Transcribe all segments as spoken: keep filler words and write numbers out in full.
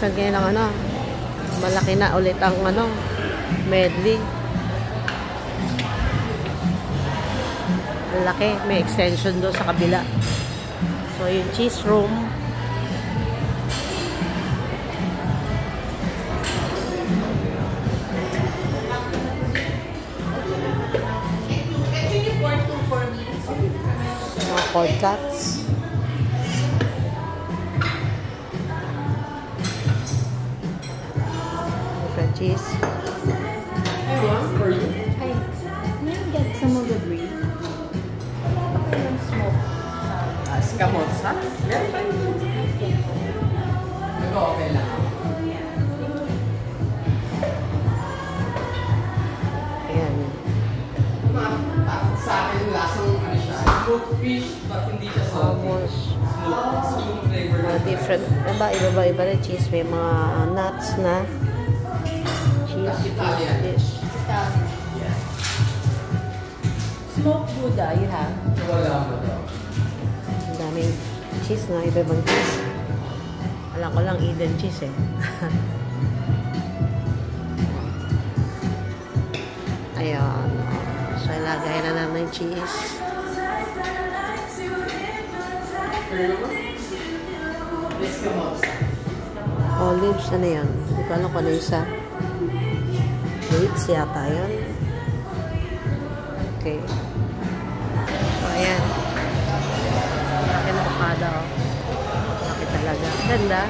Binuksan kayo ng ano, malaki na ulit ang ano, medley. Malaki, may extension doon sa kabila. So, yung cheese room. Mga cold cuts. Different cheese. I want for you. Hi. Can you get some of the brie? Smoke. Ah, escamots, ha? Yeah, fine. Ito, okay lang. Ayan. Sa akin, lasang ano siya, smoked fish, but hindi siya salty. Almost. Smoked, smoked flavor. Mga different. Iba, iba, iba, iba na cheese. May mga nuts na cheese. Italian. Fish. Italian. Yeah. Smoked Gouda, you have? Wala mo daw. Ang daming cheese na, iba-ibang cheese. Alam ko lang Eden cheese eh. Ayan. So, ilagay na lang ng cheese. Escamots. Olives, ano yan? Hindi ko alam kung ano isa. Dates yata yun. Okay. So, ayan. Laki na avocado. Laki talaga. Ganda.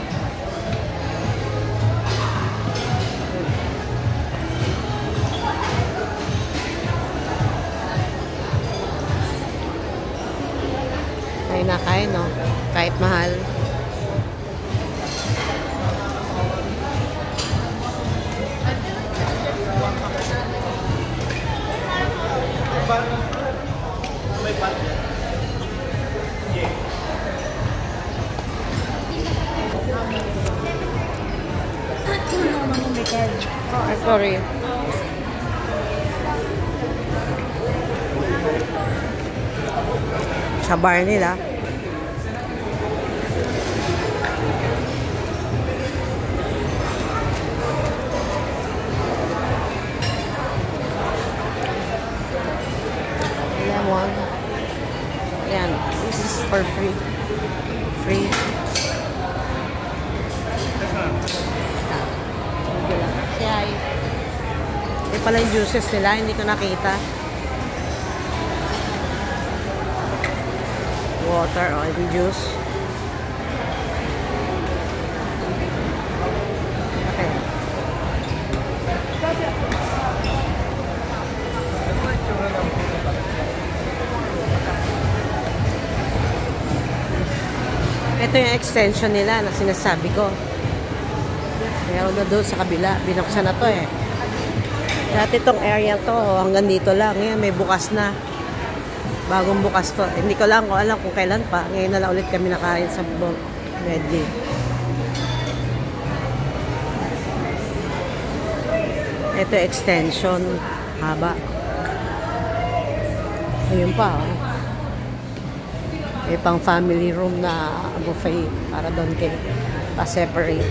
Kain na kain, no? Kahit mahal. Oh, sorry. Sa bar nila. Lemon. Ayan. This is for free. Free. Si Ay. Ito pala yung juices nila. Hindi ko nakita. Water or the juice. Okay. Ito yung extension nila na sinasabi ko. Meron na doon sa kabila. Binuksan na to eh. Dati itong area to hanggang dito lang. Ngayon may bukas na. Bagong bukas to. Hindi ko lang kung alam kung kailan pa. Ngayon na lang ulit kami nakain sa medley. Ito extension. Haba. Ayun pa oh. May pang family room na buffet para doon kayo pa-separate.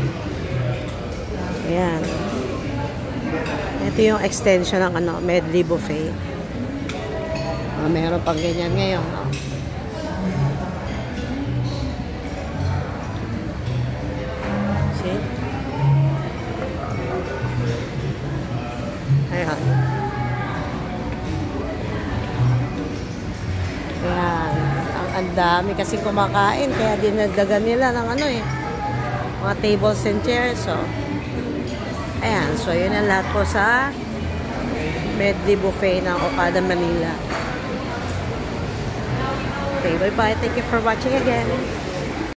Ayan. Ito yung extension ng ano, medley buffet. Uh, meron pang ganyan ngayon. No? See? Ayan. Ayan. Ang dami kasi kumakain kaya dinagdagan nila ng ano eh mga tables and chairs. So ayan, so yun ang lahat po sa medley buffet ng Okada Manila. Okay, bye bye, thank you for watching again.